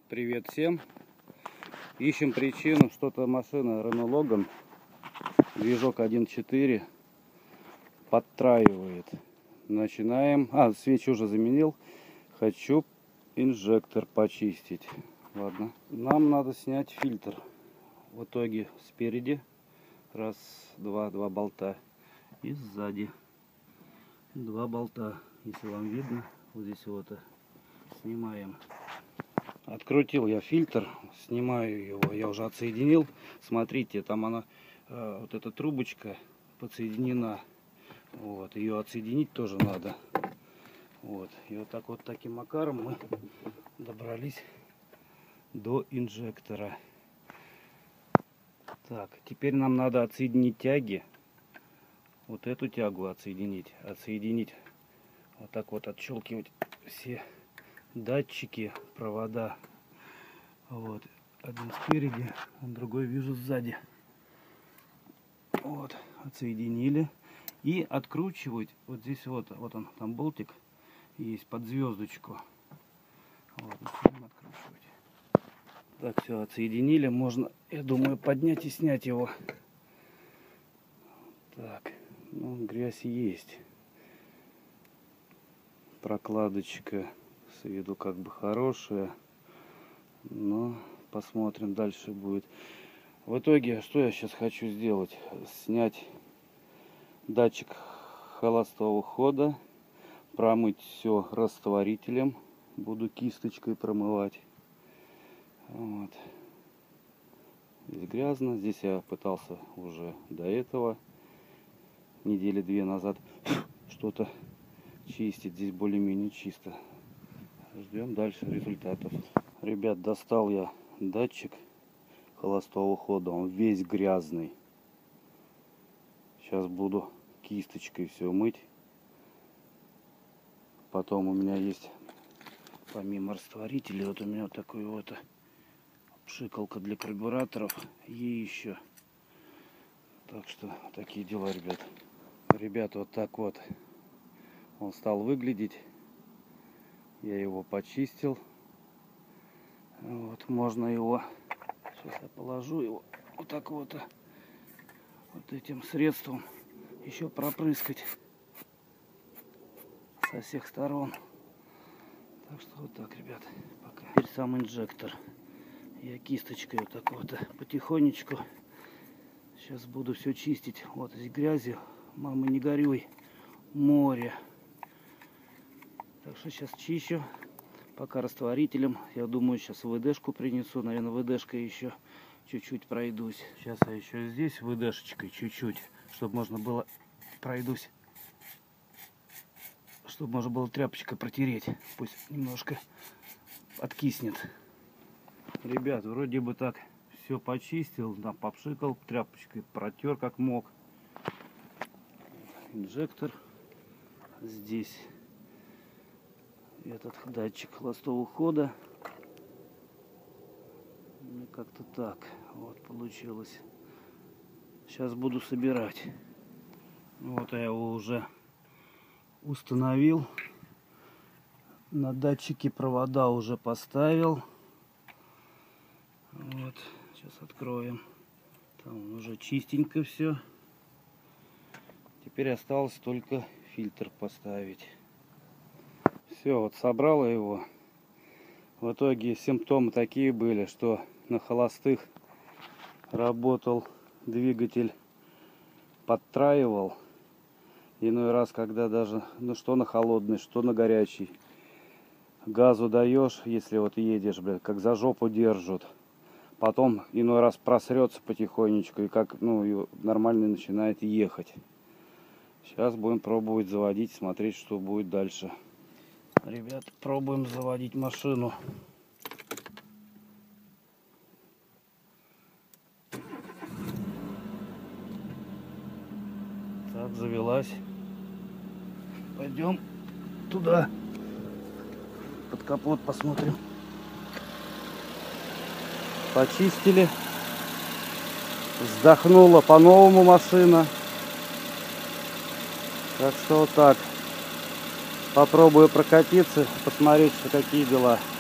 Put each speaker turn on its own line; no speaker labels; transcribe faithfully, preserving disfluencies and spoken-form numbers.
Привет всем. Ищем причину, что-то машина Renault Logan, движок один четыре, подтраивает. Начинаем. А, свечи уже заменил. Хочу инжектор почистить. Ладно. Нам надо снять фильтр. В итоге спереди раз, два, два болта. И сзади два болта. Если вам видно, вот здесь вот снимаем. Открутил я фильтр, снимаю его, я уже отсоединил. Смотрите, там она, э, вот эта трубочка подсоединена. Вот, ее отсоединить тоже надо. Вот, и вот так вот таким макаром мы добрались до инжектора. Так, теперь нам надо отсоединить тяги. Вот эту тягу отсоединить, отсоединить, вот так вот отщелкивать все датчики, провода. Вот, один спереди, а другой вижу сзади. Вот, отсоединили. И откручивать вот здесь вот, вот он, там болтик есть под звездочку. Вот, откручивать. Так, все, отсоединили. Можно, я думаю, поднять и снять его. Так, ну, грязь есть. Прокладочка с виду как бы хорошая, но посмотрим, дальше будет. В итоге, что я сейчас хочу сделать? Снять датчик холостого хода, промыть все растворителем, буду кисточкой промывать. Вот. Здесь грязно, здесь я пытался уже до этого, недели две назад, что-то чистить, здесь более-менее чисто. Ждем дальше результатов. Ребят, достал я датчик холостого хода, он весь грязный. Сейчас буду кисточкой все мыть. Потом у меня есть, помимо растворителя, вот у меня вот такой вот пшикалка для карбюраторов и еще. Так что такие дела, ребят. Ребят, вот так вот он стал выглядеть. Я его почистил. Вот, можно его, сейчас я положу его вот так вот, вот этим средством еще пропрыскать со всех сторон. Так что вот так, ребят, пока. Теперь сам инжектор. Я кисточкой вот так вот потихонечку сейчас буду все чистить. Вот здесь грязи, мама, не горюй, море. Так что сейчас чищу, пока растворителем. Я думаю, сейчас ВДшку принесу. Наверное, ВДшкой еще чуть-чуть пройдусь. Сейчас я еще здесь ВДшечкой чуть-чуть, чтобы можно было, пройдусь, чтобы можно было тряпочкой протереть. Пусть немножко откиснет. Ребят, вроде бы так все почистил, да, попшикал, тряпочкой протер как мог. Инжектор здесь. Этот датчик холостого хода. Ну, как-то так вот получилось. Сейчас буду собирать. Вот я его уже установил. На датчике провода уже поставил. Вот, сейчас откроем. Там уже чистенько все. Теперь осталось только фильтр поставить. Все, вот собрал его. В итоге симптомы такие были, что на холостых работал двигатель, подтраивал. Иной раз, когда даже, ну что на холодный, что на горячий, газу даешь, если вот едешь, блядь, как за жопу держат. Потом иной раз просрется потихонечку и как, ну, и нормально начинает ехать. Сейчас будем пробовать заводить, смотреть, что будет дальше. Ребят, пробуем заводить машину. Так, завелась. Пойдем туда. Под капот посмотрим. Почистили. Вздохнула по-новому машина. Так что вот так. Попробую прокатиться, посмотреть, что какие дела.